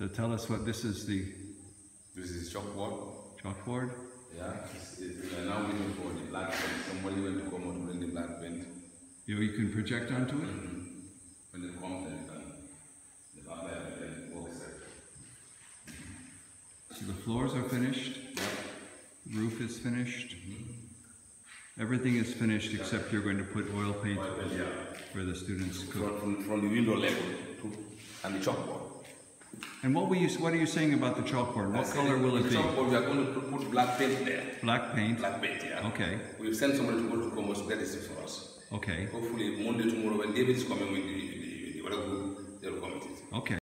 So tell us what this is. This is chalkboard. Chalkboard? Yeah, we are now waiting for the black paint. Somebody went to come out to bring the black paint. You can project onto it? When it comes, then you can apply it and work set. So the floors are finished? Yeah. Roof is finished? Everything is finished except you're going to put oil paint where the students cook. From the window level and the chalkboard. And what are you saying about the chalkboard? What color will it be? The chalkboard, we are going to put black paint there. Black paint? Black paint, yeah. Okay. We've sent somebody to go to Commerce to get this for us. Okay. Hopefully Monday, tomorrow, when David is coming with the other group, they'll come with it. Okay.